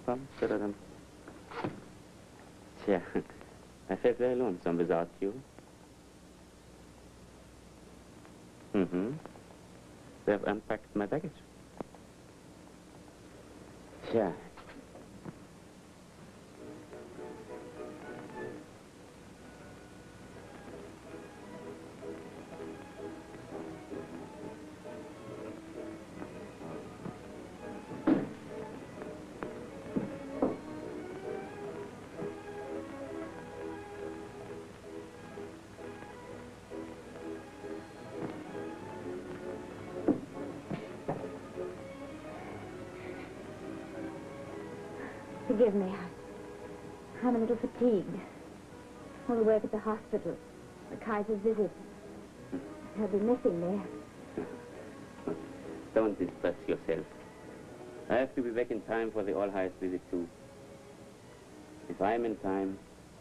come, sit down. Yeah, I felt very lonesome without you. They've unpacked my baggage. Yeah. Forgive me. I'm a little fatigued. All the work at the hospital, the Kaiser's visit. I'll be missing there. Don't distress yourself. I have to be back in time for the All-Highest visit, too. If I'm in time,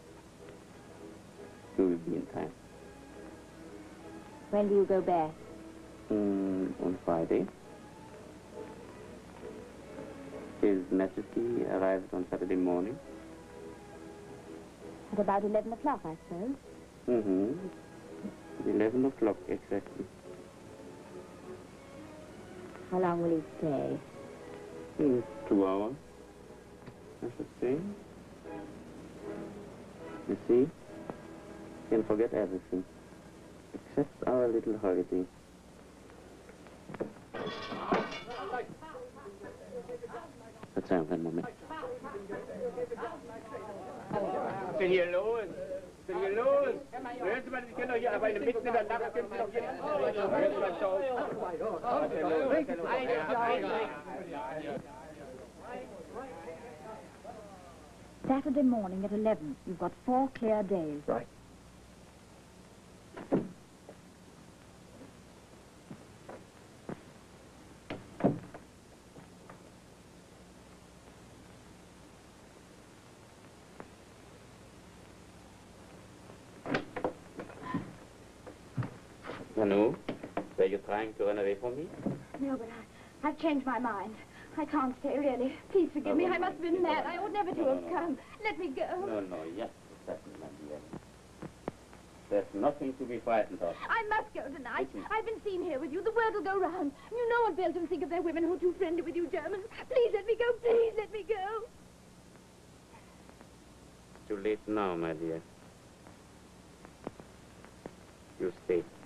you will be in time. When do you go back? On Friday. His Majesty arrives on Saturday morning. At about 11 o'clock, I suppose. 11 o'clock, exactly. How long will he stay? 2 hours, I should say. You see, you can forget everything, except our little holiday. Let's have one moment. Was denn hier los? Was denn hier los? Hören Sie mal, Sie können doch hier aber mitten in der Nacht können Sie doch hier... Hören Sie mal auf. Was ist denn los? Was ist denn los? Saturday morning at 11. You've got 4 clear days. Right. Manu, were you trying to run away from me? No, but I've changed my mind. I can't stay, really. Please forgive me. I must have been mad. I ought never to have come. Let me go. No, yes, certainly, my dear. There's nothing to be frightened of. I must go tonight. Listen. I've been seen here with you. The word will go round. You know what Belgium think of their women who are too friendly with you Germans. Please let me go. Please let me go. Too late now, my dear. You stay.